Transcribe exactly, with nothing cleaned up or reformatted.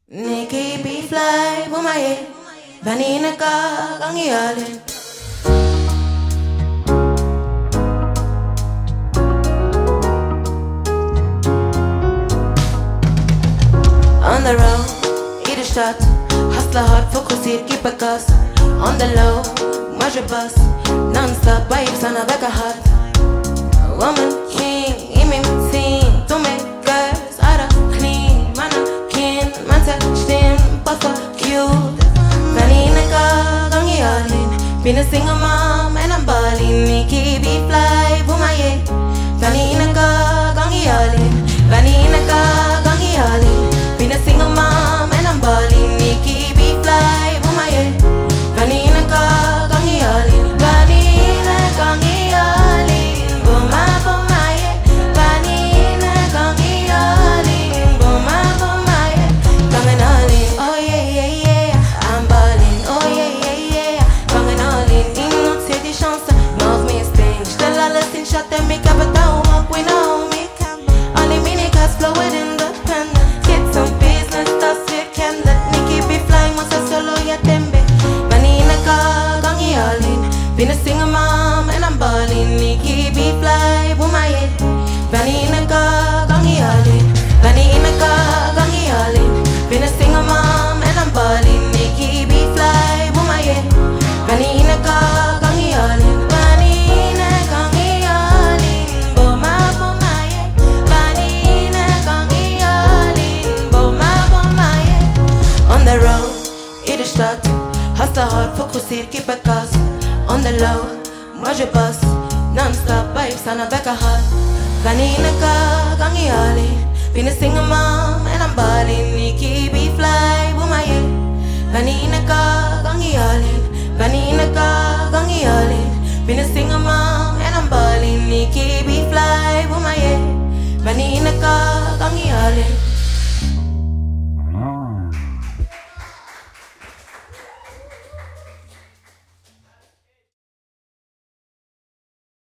Nicky be fly, Bomaye, Vanina ka, gangyalin. On the road, eat a shot, hustler hard, focus it, keep a gas. On the low, measure bus, non-stop vibes on a back of hot. Woman king, imitating, to make girls out of clean. Man a kin, man touch them, but fuck you. Vanina ka, gangyalin. Been a single mom and I'm ballin'. Nicky be fly, Bomaye. Vanina ka, gangyalin. Vanina ka, gangyalin. Been a single mom and I'm ballin'. Nicky be fly, Bomaye. Vanina ka, gangyalin. Vanina gangyalin. Boma, Bomaye. Vanina gangyalin. Boma, Bomaye. Gangyalin. Oh yeah, yeah, yeah. I'm ballin'. Oh yeah, yeah, yeah. Gangyalin. Inutile de chance. Nós me estende. Stella lesson shot them make up a down up. We know me. Only mini cars flow with independent. Get some business stuff you can let Nicky be flying once I solo ya tembe. Vanina ka gangyalin. Been a single mom and I'm ballin'. Nicky be fly, Bomaye. Vanina ka gangyalin. Vanina ka gangyalin. Been a single mom and I'm ballin'. Nicky be fly, Bomaye. Vanina ka gangyalin. Vanina gangyalin. Boma, Bomaye. Vanina gangyalin. Boma, Bomaye. On the road, eat a shot, hustle hard, focus it, keep a gas. On the low, measure bus, non-stop vibes on a back of hot. Vanina ka gangyalin. Been a single mom and I'm ballin'. Nicky be fly, Bomaye. Vanina ka gangyalin. Vanina ka gangyalin. Been a single mom.